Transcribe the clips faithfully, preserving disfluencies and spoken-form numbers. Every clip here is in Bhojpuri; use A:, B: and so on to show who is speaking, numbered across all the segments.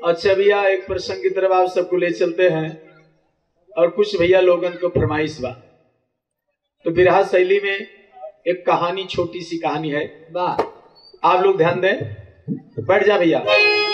A: अच्छा भैया, एक प्रसंग की तरफ आप सबको ले चलते हैं और कुछ भैया लोगन को फरमाइश बा। तो बिरहा शैली में एक कहानी, छोटी सी कहानी है, वाह आप लोग ध्यान दें। बैठ जा भैया।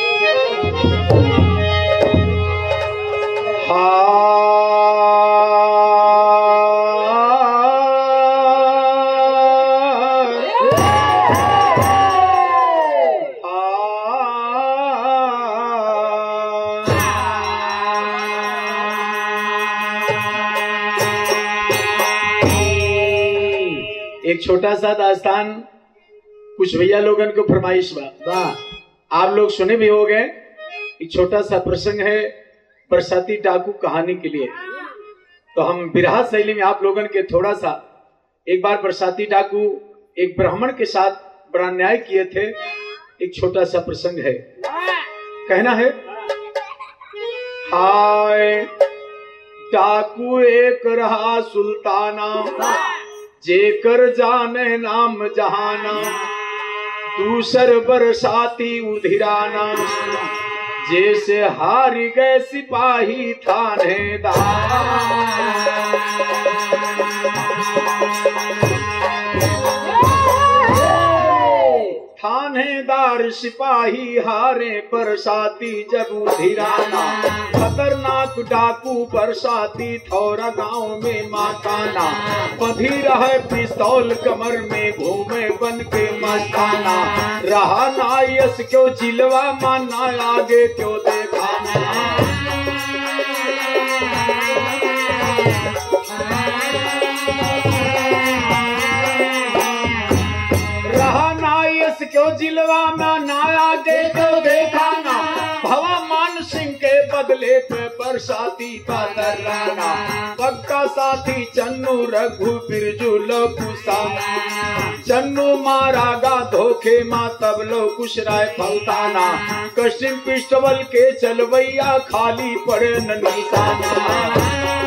A: एक छोटा सा दास्तान कुछ भैया लोगन को फरमाइश बा, आप लोग सुने भी हो गए। एक छोटा सा प्रसंग है बरसाती डाकू कहानी के लिए। तो हम बिरहा शैली में आप लोगन के थोड़ा सा, एक बार बरसाती डाकू एक ब्राह्मण के साथ बड़ा न्याय किए थे। एक छोटा सा प्रसंग है, कहना है। हाय डाकू एक रहा सुल्ताना, जेकर जाने नाम जहाना, दूसर बरसाती उधिराना, जैसे हार गए सिपाही थानेदार। थानेदार सिपाही हारे बरसाती जब उधिराना, खतरनाक डाकू बरसाती थौरा गांव में माकाना, बंधी रहे पिस्तौल कमर में घूमे बन के मस्ताना, रहा नायस क्यों जिलवा माना आगे क्यों देखाना। क्यों जिलवा में ना आगे क्यों देखाना, भवा मान सिंह के बदले पे बरसाती का दर्राना, पक्का साथी चन्नू रघु बिरजू लोकुसाना, चन्नू मारा गा धोखे माँ तब लो कुछ राय फलताना, कशिम पिस्टल के चलवैया खाली पड़े न निशाना।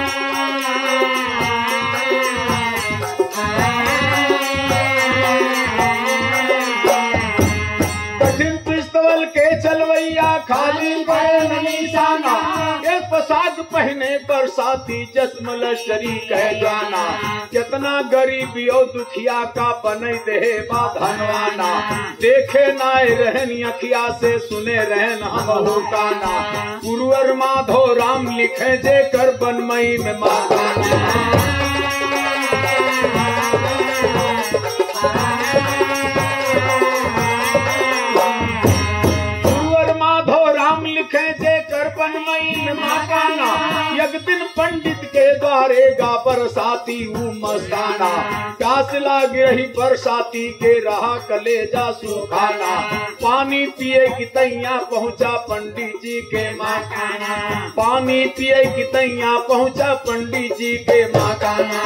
A: चलवैया खाली पड़े न निशाना, एक पोशाक पहने बरसाती जस्म लश्करी कह जाना, कितना गरीबी और दुखिया का बने दे बा धनवाना, देखे नाय रहन अखिया से सुने रहन हम होकाना, गुरुवर माधो राम लिखे जे कर बनमई में माकाना। एक दिन पंडित के द्वारे गा बरसाती हूँ मस्ताना, प्यास लाग रही बरसाती के रहा कलेजा सुखाना, पानी पिए की तैया पहुँचा पंडित जी के माकाना, पानी पिए की तैया पहुँचा पंडित जी के माकाना।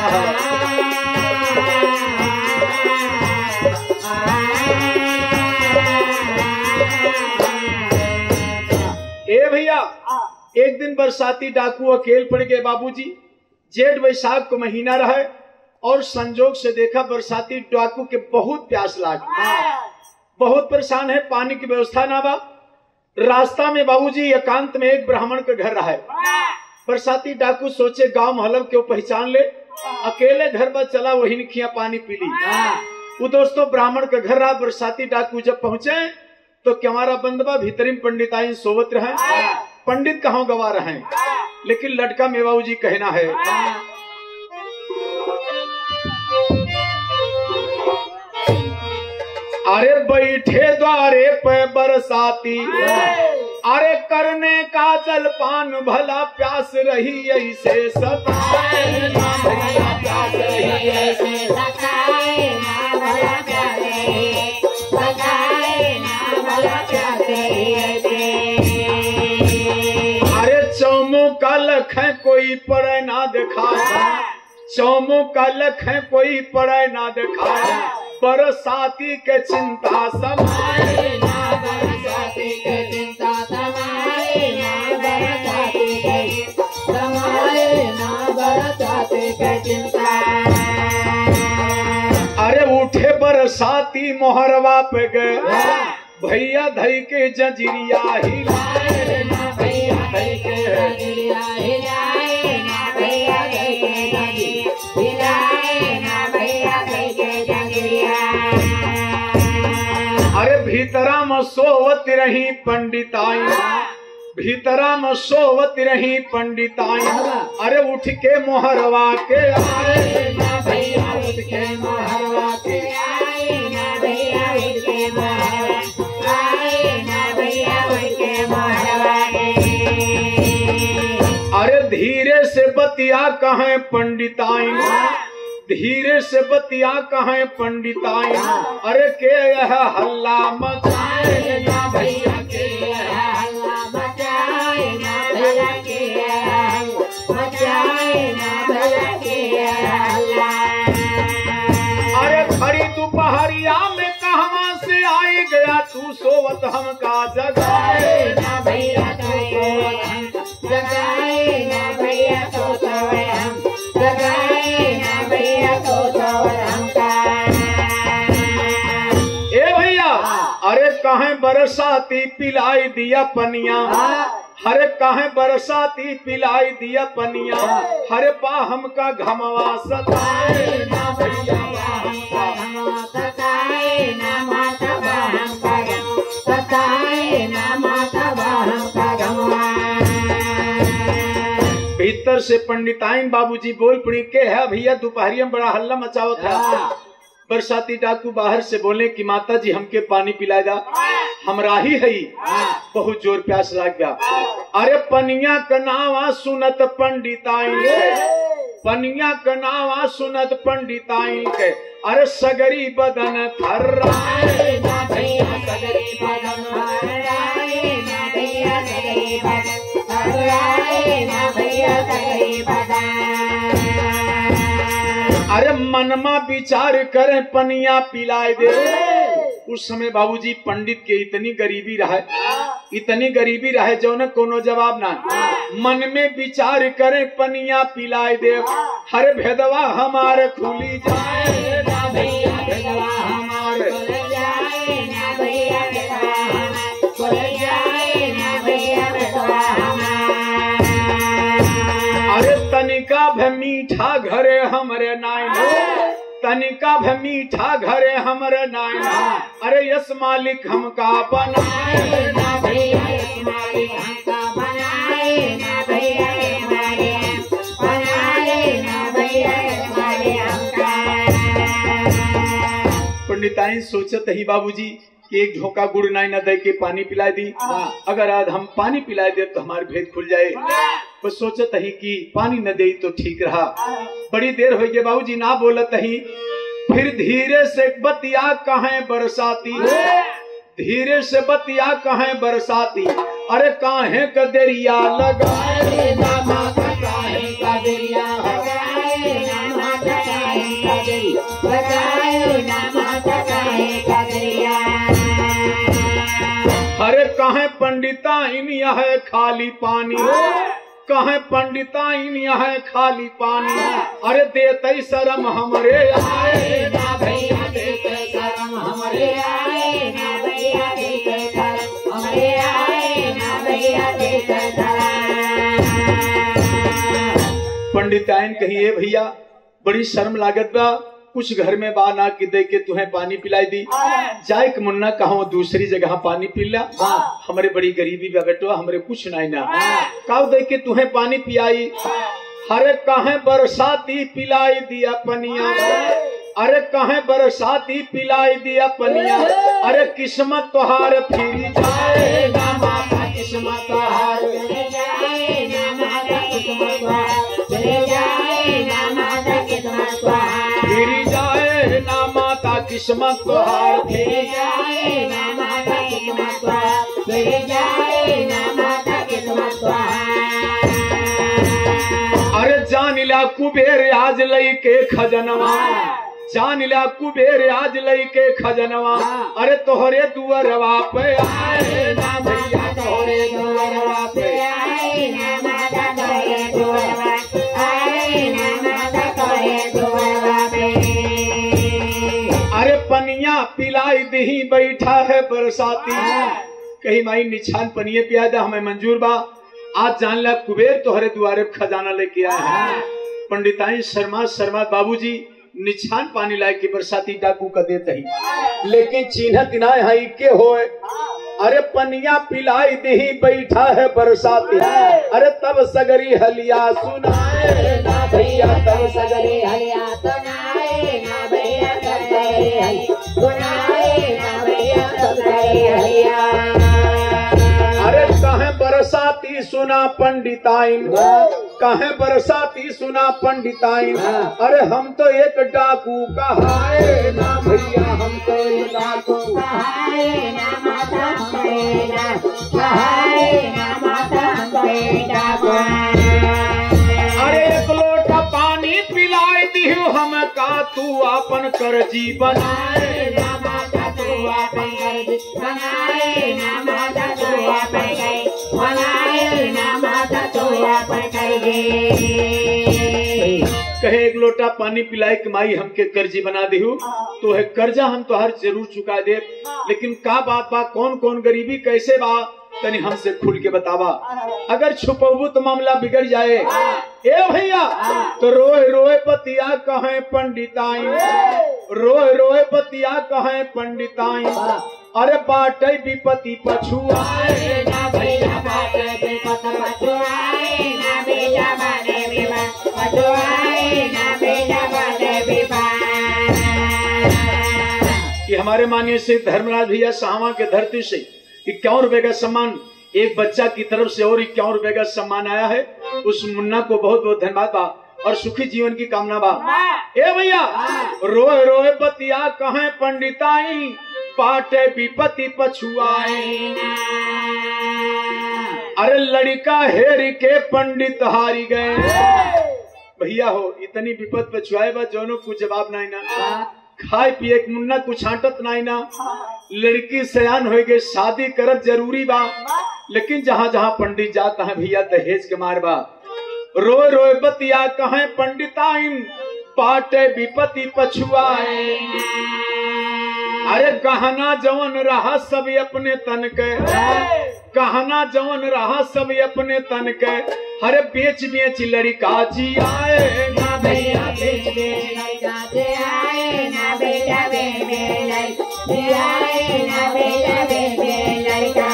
A: ए भैया, एक दिन बरसाती डाकू अकेले पड़ गए बाबूजी। जेठ वैशाख को महीना रहे और संजोग से देखा बरसाती डाकू के बहुत प्यास लागी, बहुत परेशान है, पानी की व्यवस्था ना बा। रास्ता में बाबूजी एकांत में एक ब्राह्मण का घर रहा है। बरसाती डाकू सोचे गांव महलब क्यों पहचान ले, अकेले घर पर चला वही निखिया पानी पी ली। वो दोस्तों ब्राह्मण का घर रहा। बरसाती डाकू जब पहुंचे तो क्यारा बंदबा भीतरी पंडिताइन सोवत रहे, पंडित कहाँ गवा रहे हैं, लेकिन लटका मेवाऊ जी कहना है। अरे बैठे द्वारे पे बरसाती, अरे करने का जलपान भला प्यास रही ऐसे सताए ना, भला प्यास रही ऐसे सताए ना, भला प्यास रही सताए ना, भला प्यास रही ऐसे। अरे चौमो का लख है कोई पड़े ना दिखाए, चौमो का लख है कोई पड़े ना दिखाए, बरसाती के चिंता समाए ना, बरसाती के चिंता समाए ना, बरसाती के समाए ना, बरसाती के चिंता। अरे उठे बरसाती मोहरवा पे गए, भैया धई के जंजीरिया हिलाए ना भैया धई के
B: जंजीरिया हिलाए ना भैया धई के जंजीरिया हिलाए ना भैया धई के जंजीरिया।
A: अरे भीतरा में सोवत रही पंडिताई, भीतरा में सोवत रही पंडिताई, अरे उठ के मोहरवा के आए
B: ना भैया उठ के मोहरवा के आए ना भैया उठ के मोहरवा आए ना भैया उठ के मोहरवा के।
A: अरे धीरे से बतिया कहें पंडिताई, धीरे से बतिया कहें पंडिताई, अरे के यह हल्ला मचाए
B: ना भैया के हल्ला मचाए ना भैया के मचाए ना भैया के हल्ला।
A: अरे खरी दोपहरिया में कहवा से आई गया तू सोवत हमका जगाए
B: ना भैया तो सोवत हम जगाए ना भैया तो सोवत हम जगाए ना भैया तो सोवत हमका।
A: ए भैया अरे कहें बरसाती पिलाई दिया पनिया, हरे कहें बरसाती पिलाई दिया पनिया, हरे पा हमका घमवा सताए
B: ना भैया हमका घमवा सताए ना माता बा हमका सताए ना माता बा हमका घमवा।
A: भीतर से पंडिताइन बाबूजी बोल पड़ी के है भैया दोपहरिया में बड़ा हल्ला मचाओ था। बरसाती डाकू बाहर से बोले कि माता जी हमके पानी पिला जा, हमरा ही है बहुत जोर प्यास लग गया। अरे पनिया कनावा सुनत पंडिताइन के, पनिया कनावा सुनत पंडिताइन के, अरे सगरी बदन थर्राए
B: ना भैया सगरी बदन थर्राए ना भैया सगरी बदन थर्राए ना भैया सगरी बदन।
A: अरे मनमा विचार करें पनिया पिलाए दे। उस समय बाबूजी पंडित के इतनी गरीबी रहे, इतनी गरीबी रहे जो न कोनो जवाब ना। मन में विचार करें पनिया पिलाए दे, हर भेदवा हमारे खुली जाए
B: ना भैया भेदवा हमारे खुल जाए ना भैया भेदवा हमारे खुल जाए ना भैया भेदवा हमारे।
A: अरे तनिका भे मीठा घरे हमरे नाइन, तनिका भे मीठा घरे हमरे नाइन, अरे यस मालिक हमका बनाए
B: ना भैया यस मालिक हमका बनाए ना भैया यस मालिक बनाए ना भैया यस मालिक हमका।
A: पंडिताइन सोचत ही बाबूजी कि एक झोंका गुड़ नाई न दे के पानी पिला दी, अगर आज हम पानी पिला दे तो हमारे भेद खुल जाए। तो सोचत ही कि पानी न दे तो ठीक रहा। बड़ी देर हो गई बाबूजी ना बोलत ही, फिर धीरे से बतिया कहें बरसाती, धीरे से बतिया कहें बरसाती, अरे काहे कदरिया लगाए
B: ना माता काहे कदरिया लगाए ना माता काहे कदरिया लगाए ना माता काहे कदरिया।
A: अरे कहें पंडिताइन यह है खाली पानी, कहें पंडिताइन यह है खाली पानी, अरे देते शर्म हमरे आए
B: ना भैया देते शर्म हमरे आए ना भैया देते शर्म हमरे आए ना भैया देते शर्म।
A: पंडिताइन कहिए भैया बड़ी शर्म लागत बा, कुछ घर में बा ना कि दे के तुम्हें पानी पिलाई दी, जाए के मुन्ना कहो दूसरी जगह पानी पिला, हमारे बड़ी गरीबी बा बेटो, हमारे कुछ नहीं ना काव दे के तुम्हें पानी पियाई। अरे कहे बरसाती पिलाई दिया पनिया, अरे कहे बरसाती पिलाई दिया पनिया, अरे किस्मत तोहार फिर जाए
B: ना माता किस्मत तोहार फिर जाए ना माता किस्मत तोहार फिर जाए ना माता किस्मत तोहार
A: फिर जाए ना माता किस्मत तोहार
B: फिर जाए ना माता किस्मत तोहार फिर जाए ना माता किस्मत तोहार।
A: अरे जान ला कुबेर आज लई के खजनवा, जान ला कुबेर आज लई के खजनवा, अरे तोहरे दुअरवा पे आए ना भैया तोहरे दुअरवा पे
B: आए ना माता तोहरे दुअरवा आए ना माता तोहरे दुअरवा पे।
A: अरे पनिया पिलाई दही बैठा है बरसाती। कही माई निछान पनिये पिया दे, हमें मंजूर बा। आज जान ला कुबेर तोहरे दुआरे खजाना लेके आया है। पंडिताई शर्मा शर्मा बाबूजी निछान पानी लाए के बरसाती डाकू का देते ही, लेकिन चिन्ह दिनाए हई के होए। अरे पनिया पिलाई दही बैठा है बरसाती, अरे तब सगरी हलिया सुनाए ना भैया, तब सगरी हलिया सुनाए ना भैया, तब सगरी हलिया सुनाए ना भैया, तब सगरी हलिया। अरे कहे बरसाती सुना पंडिताइन, कहे बरसाती सुना पंडिताइन, अरे हम तो एक डाकू कहाए ना भैया, हम तो एक डाकू कहाए ना माता, हमें ना कहाए ना माता, हमें डाकू। अरे एक लोटा पानी पिलाई दियो हम का, तू अपन कर जी बनाए ना माता, तू अपन कर जी बनाए ना माता, तू अपन कर बनाए ना माता, तू अपन कर कहे एक लोटा पानी पिलाए कि माई हमके कर्जी बना दिहू, तो है कर्जा हम तो हर जरूर चुका दे, लेकिन का बात बा, कौन कौन गरीबी कैसे बा, तनी हमसे खुल के बतावा। अगर छुपबू तो मामला बिगड़ जाए। ए भैया तो रोए रोए पतिया कहे पंडिताई, रोए रोए पतिया कहे पंडिताई, अरे बाटे विपत्ति पछुआए ना भैया, बाटे विपत्ति पछुआए ना भैया, बाटे विपत्ति पछुआए ना भैया, बाटे विपत्ति। ये हमारे माननीय से धर्मराज भैया साहवा के धरती से इक्यावन रुपए का सम्मान एक बच्चा की तरफ से और इक्यावन रुपए का सम्मान आया है। उस मुन्ना को बहुत बहुत धन्यवाद बा और सुखी जीवन की कामना बा। ए भैया रोए रोए बतिया कहे पंडिताई, पाटे विपत्ति पछुआए। अरे लड़का हेर के पंडित हारी गए। भैया हो इतनी विपत पछुआए बा, जोनो कुछ जवाब नहीं ना, खाए पिए मुन्ना कुछ छाटत नहीं ना, लड़की सयान हो गए, शादी करब जरूरी बा, लेकिन जहाँ जहाँ पंडित जाता है भैया दहेज के मार बा। रोए रोए बतिया कहे पंडिताइन, पाटे विपत्ति पछुआए। अरे गहना जवन रहा सब अपने तन के, गहना जवन रहा सब अपने तन के, अरे बेच बेच लड़का जी आए ना भैया, बेच बेच लड़का जी आए ना भैया, बेच बेच लड़का आए ना भैया, बेच बेच लड़का।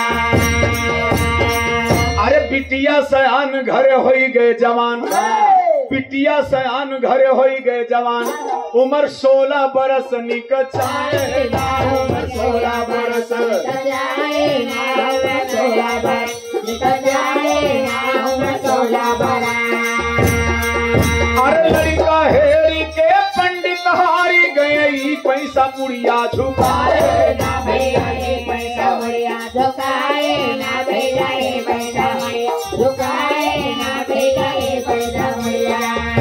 A: अरे बिटिया सयान घर हो गए जवान, बिटिया सयान घर हो गए जवान, उम्र सोलह बरस निकचाए ना, उम्र सोलह बरस निकचाए ना, उम्र सोलह बरस निकचाए ना, उम्र सोलह बरस। अरे लड़का हेरी के पंडित हारी गए, ई पैसा बुढ़िया झुकाए ना भैया, ये पैसा बुढ़िया झुकाए ना भैया, ये पैसा बुढ़िया झुकाए ना भैया, ये पैसा बुढ़िया।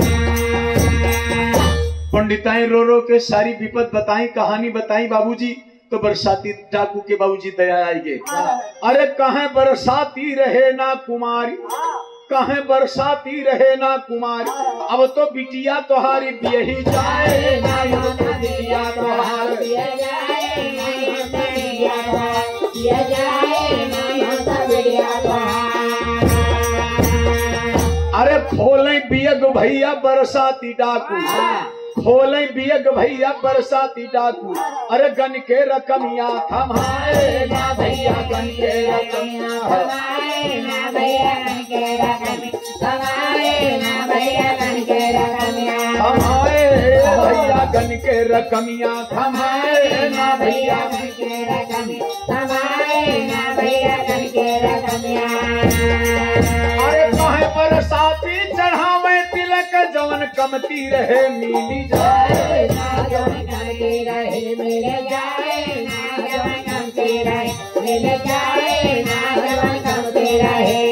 A: पंडिताएं रो रो के सारी विपत बताई, कहानी बताई बाबूजी, तो बरसाती डाकू के बाबूजी दया आएंगे। अरे कहे बरसाती रहे ना कुमारी, कहे बरसाती रहे ना कुमारी, अब तो बिटिया तोहारी बियही जाए ना, बिटिया तोहारी बिया जाए ना, बिटिया बिया जाए ना, बिटिया तोहारी। अरे खोले बियग भैया बरसाती डाकू, खोले बियग भैया बरसाती डाकू, अरे गन के रकमिया थमाए ना भैया, गन के रकमिया थमाए ना भैया, गन के रकमिया थमाए ना भैया, गन के रकमिया थमाए भैया, गन के रकमिया थमाए ना भैया, गन के रकमिया थमाए ना भैया, गन के रकमिया। अरे कहे बरसाती चढ़ावे तिलक, जवन कमती रहे मिली जाए ना, जवन कमती रहे मिल जाए ना, जवन कमती रहे मिल जाए ना, जवन कमती रहे।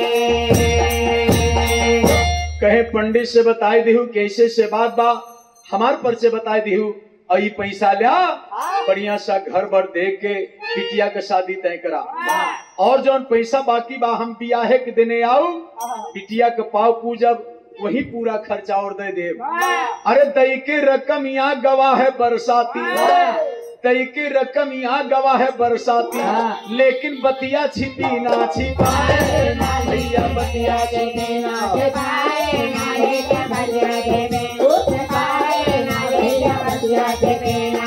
A: कहे पंडित से बताई दिहू कैसे से बात बा, हमार पर से बताई दिहू, और ये पैसा लिया बढ़िया सा घर भर दे के बिटिया के शादी तय करा, और जौन पैसा बाकी बा हम बियाहे के देने आऊ, बिटिया के पाव पूजब वही पूरा खर्चा और दे दे। अरे दई के रकम यहाँ गवाह है बरसाती, तई की रकम यहाँ गवा है बरसाती, लेकिन बतिया छिपी ना छिपाए ना भैया बतिया छिपी ना छिपाए ना भैया छिपाए ना भैया बतिया छिपी ना।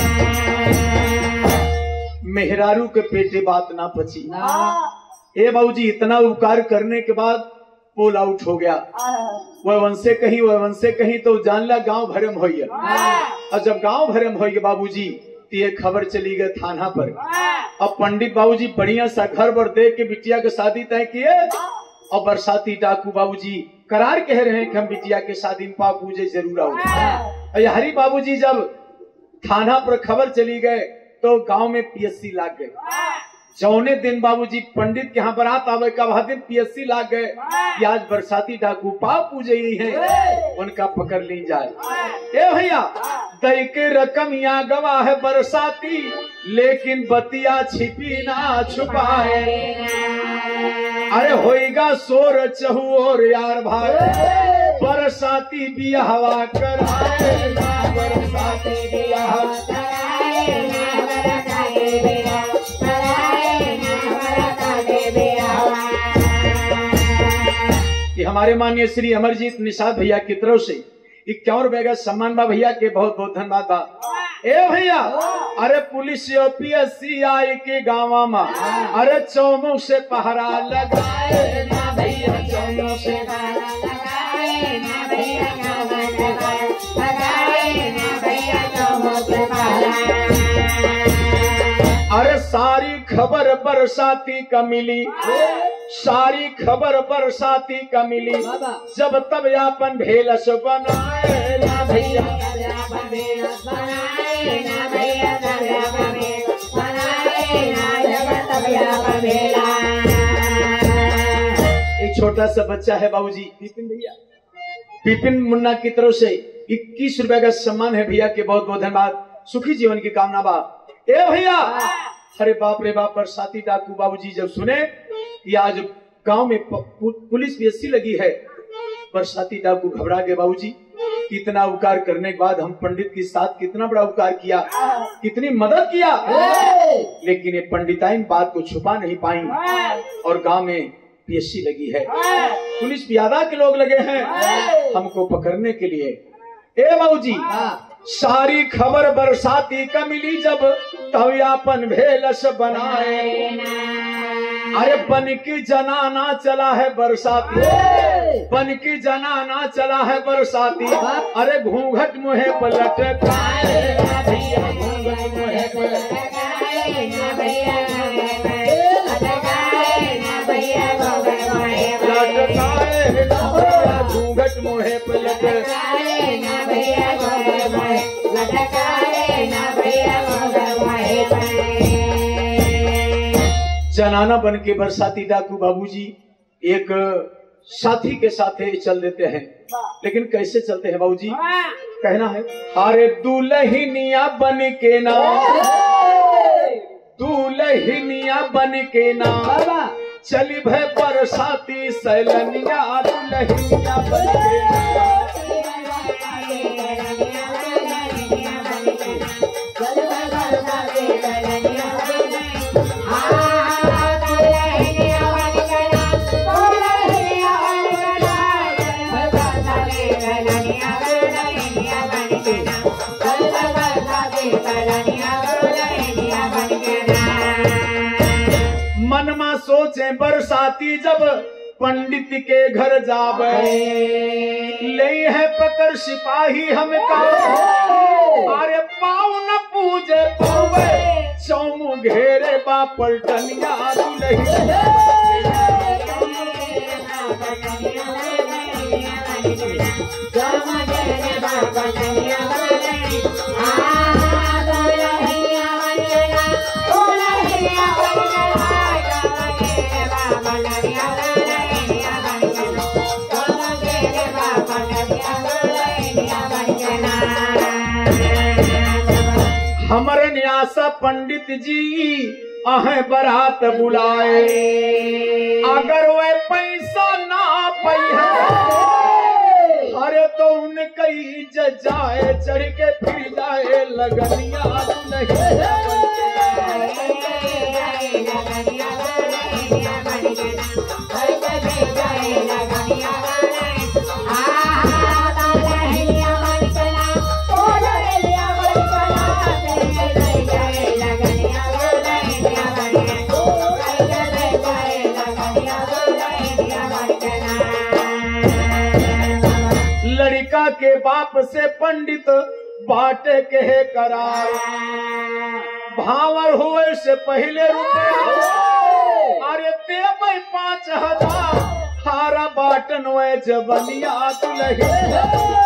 A: मेहरारू के पेटे बात ना पची। ए बाबूजी इतना उपकार करने के बाद पोल आउट हो गया। वह वंशे कहीं वह वंशे कहीं तो जानला गांव भरम हो गया। और जब गांव भरम हो गया बाबूजी तो ये खबर चली गई थाना पर। अब पंडित बाबूजी बढ़िया सा घर बर देख के बिटिया के शादी तय किए। और बरसाती डाकू बाबूजी करार कह रहे हैं कि हम बिटिया के शादी में पाप पूजे जरूर आओ। हरी बाबूजी जब थाना पर खबर चली गए तो गांव में पीएससी लाग गए। जौने दिन बाबूजी पंडित के यहाँ बारात आवे का वह दिन पीएससी लाग गए कि आज बरसाती डाकू पाप पूजे ही है, उनका पकड़ ली जाए। ए भैया दई के रकम यहाँ गवा है बरसाती, लेकिन बतिया छिपी ना छुपाए। अरे होएगा शोर चहु और यार भाई, बरसाती बियाहवा कराए ना बरसाती बियाह कराए ना बरसाती बियाह कराए ना बरसाती बियाह। ये हमारे माननीय श्री अमरजीत निषाद भैया की तरफ से इक्यावन रुपए का सम्मान बा भैया के बहुत बहुत धन्यवाद बा। ए भैया अरे पुलिस पीएससी आई के गाँव में अरे चौमुख से पहरा लगाए ना भैया चौमुख से पहरा लगाए ना भैया लगाए ना भैया चौमुख से पहरा। अरे सारी खबर बरसाती का मिली, सारी खबर बरसाती का मिली, जब तब यापन भेलस बनाए ना भैया भेलस बनाए ना भैया बनाए ना जब तब यापन भेला। एक छोटा सा बच्चा है बाबूजी विपिन भैया, विपिन मुन्ना की तरफ से इक्कीस रुपए का सम्मान है भैया के बहुत बहुत धन्यवाद। सुखी जीवन की कामना बा। ए भैया अरे बाप रे बाप बरसाती डाकू बाबूजी जब सुने कि आज गांव में पुलिस पीएससी लगी है, बरसाती डाकू घबरा गए बाबूजी। कितना उपकार करने के बाद हम पंडित के साथ कितना बड़ा उपकार किया, कितनी मदद किया, लेकिन ये पंडिताइन बात को छुपा नहीं पाई और गांव में पीएससी लगी है, पुलिस पियादा के लोग लगे हैं हमको पकड़ने के लिए। ए बाबूजी सारी खबर बरसाती का मिली, जब तवियापन भेलस बनाए। अरे बन की जनाना चला है बरसाती, बन की जनाना चला है बरसाती। अरे घूंघट मुहे पलट लटकाए ना भैया घूंघट मुहे पलट लटकाए ना भैया घूंघट मुहे पलट लटकाए ना भैया जनाना बन के बरसाती डाकू बाबूजी एक साथी के साथ चल देते हैं, लेकिन कैसे चलते हैं बाबूजी? कहना है अरे दुल्हनिया बन के ना, दुल्हनिया बन के ना चली भय बरसाती सैलनिया, दुल्हनिया बन के ना मनमा सोचे बरसाती जब पंडित के घर जावे, ले है पकड़ सिपाही हमका, अरे पाँव न पूजे पावे, चौमु घेरे बा पलटनिया दुल्हनिया हमरे न्यासा पंडित जी अहे बरात बुलाए, अगर वह पैसा ना पई है अरे तो उनके इज्जत जाए चढ़ के फिर जाए लगनिया लड़का के बाप से पंडित बाटे के है करार, भावर हुए से पहले रुपया अरे दे भाई पाँच हजार हारा बाटन वे जबनिया दुल्हे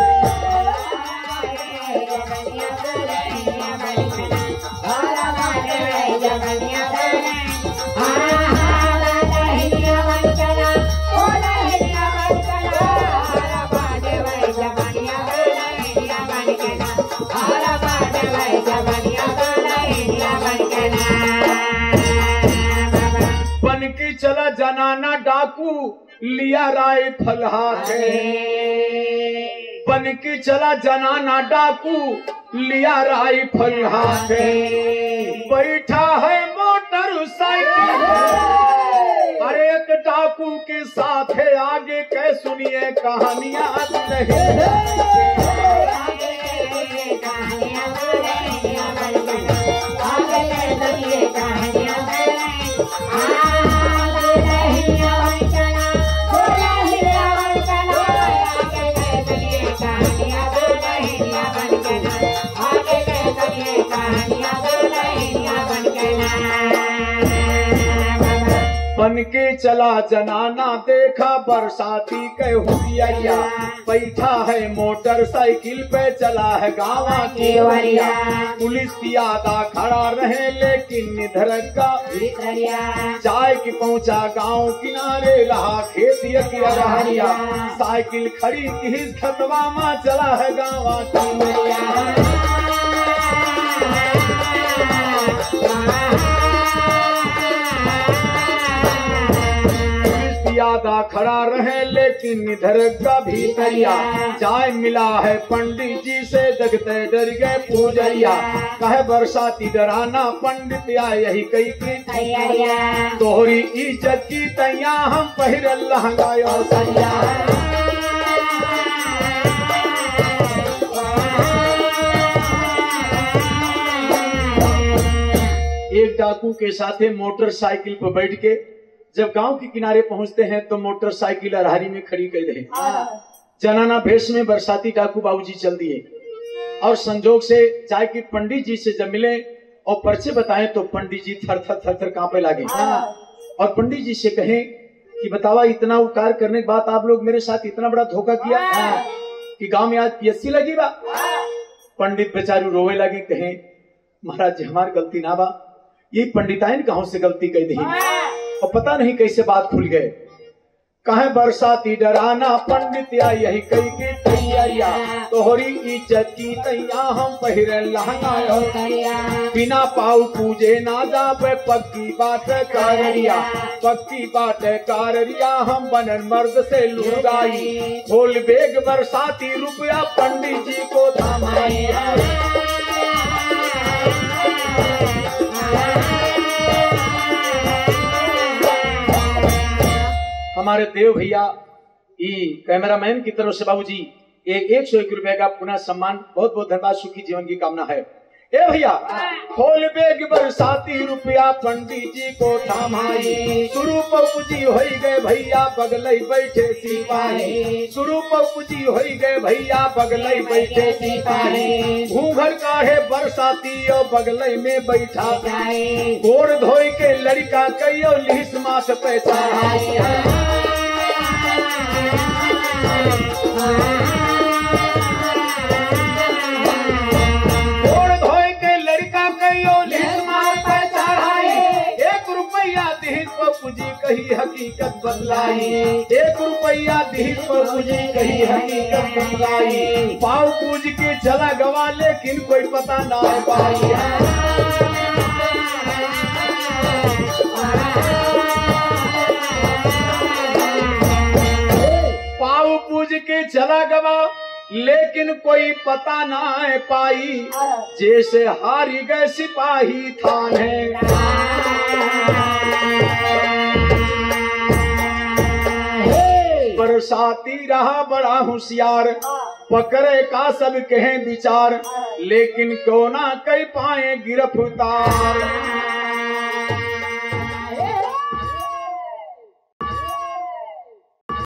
A: बन के चला जनाना डाकू लिया राय फल हाथे, बन के चला जनाना डाकू लिया राय फल हाथे, बैठा है मोटर साइकिल अरे एक डाकू के साथ है आगे कै सुनिए कहानियां बन के चला जनाना देखा बरसाती के हुरिया, बैठा है मोटरसाइकिल पे चला है गावा केवरिया, पुलिस पियादा खड़ा रहे लेकिन निधर का चाय की पहुंचा गांव किनारे रहा खेतिया की रहरिया, साइकिल खड़ी की खतवा में चला है गावा केवरिया। ज्यादा खड़ा रहे लेकिन इधर का भीतरिया, चाय मिला है पंडित जी से जगते डर गए पूजरिया, कहे बरसाती डराना पंडित या यही कई की तैयारिया, तोहरी इज्जत की तैया हम पहिर लहंगायो सरिया। एक डाकू के साथे मोटरसाइकिल पर बैठ के जब गांव के किनारे पहुंचते हैं तो मोटरसाइकिल अरहरी में खड़ी कर दे, जनाना भेष में बरसाती डाकू बाबूजी चल दिए और संजोग से जाए कि पंडित जी से जब मिले और पर्चे बताएं तो पंडित जी थर थर थर थर कांपे लगे और पंडित जी से कहें कि बतावा इतना उपकार करने के बाद आप लोग मेरे साथ इतना बड़ा धोखा किया कि गांव में आज पीएससी लगी बा। पंडित बेचारू रोवे लगे, कहें महाराज हमारी गलती ना बा, ये पंडिताइन गांव से गलती कर दी और पता नहीं कैसे बात खुल गए, कहे बरसाती डराना पंडित या यही कई की तैयारिया, तोहरी इज्जत की तैया हम पहिरे लहंगायो बिना पाऊ पूजे ना जावे पक्की बात काररिया, पक्की बात काररिया हम बनन मर्द से लुगाई, खोल बेग बरसाती रुपया पंडित जी को थमाई। हमारे देव भैया ई कैमरामैन की तरफ से बाबूजी एक एक सौ एक रुपए का पुनः सम्मान, बहुत बहुत धन्यवाद, सुखी जीवन की कामना है। ए भैया खोल बेग बरसाती रुपया पंडित जी को थमाई, शुरू पौजी हो गए भैया बगलई बैठे सिपाही, शुरू पौजी हो गए भैया बगलई बैठे सिपाही, घूंघर काढ़े बरसाती और बगलई में बैठा गोड़ धोई के लड़का कईयो लिहिस माथ पे चढ़ाई, जी कही हकीकत बदलाई, एक रुपया दीहित पर जी कही हकीकत बदलाई, पाव पूज के चला गवा लेकिन कोई पता ना पाई, पाव पूज के चला गवा लेकिन कोई पता ना है पाई, जैसे हारी गए सिपाही थाने। बरसाती रहा बड़ा होशियार, पकड़े का सब कहें विचार, लेकिन क्यों ना कह पाए गिरफ्तार।